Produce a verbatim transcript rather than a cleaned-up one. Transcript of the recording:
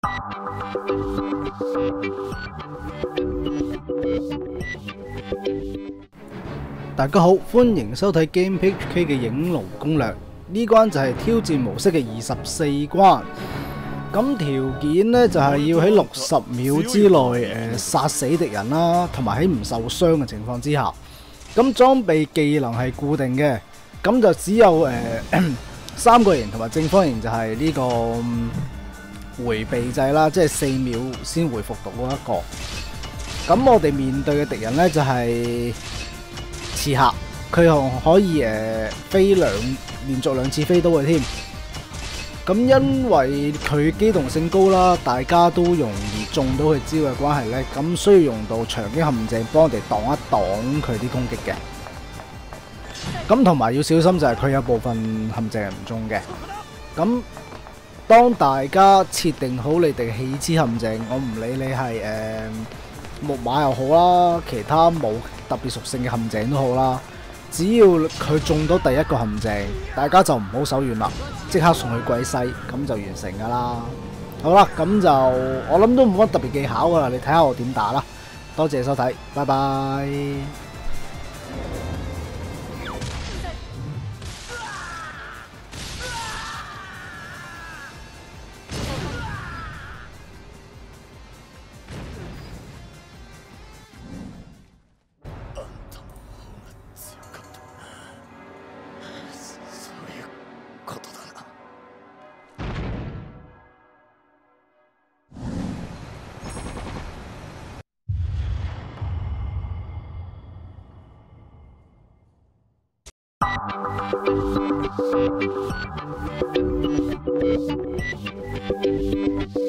大家好，歡迎收睇 GamePageHK 嘅影龍攻略。呢關就係挑戰模式嘅二十四關。咁條件呢，就係、是、要喺六十秒之內誒、呃、殺死敵人啦，同埋喺唔受傷嘅情況之下。咁裝備技能係固定嘅，咁就只有誒、呃、三個型同埋正方形就係呢、這個、嗯、迴避制啦，即係四秒先回復到嗰一個。咁我哋面對嘅敵人呢，就係、是。刺客，佢仲可以誒、呃、飛兩連續兩次飛刀嘅添。咁因為佢機動性高啦，大家都容易中到佢招嘅關係咧，咁需要用到長擊陷阱幫我哋擋一擋佢啲攻擊嘅。咁同埋要小心就係佢有部分陷阱係唔中嘅。咁當大家設定好你哋棄之陷阱，我唔理你係誒、呃、木馬又好啦，其他冇特別屬性嘅陷阱都好啦，只要佢中到第一個陷阱，大家就唔好手軟啦，即刻送去歸西，咁就完成噶啦。好啦，咁就我諗都冇乜特別技巧噶啦，你睇下我點打啦。多謝收睇，拜拜。Thank you.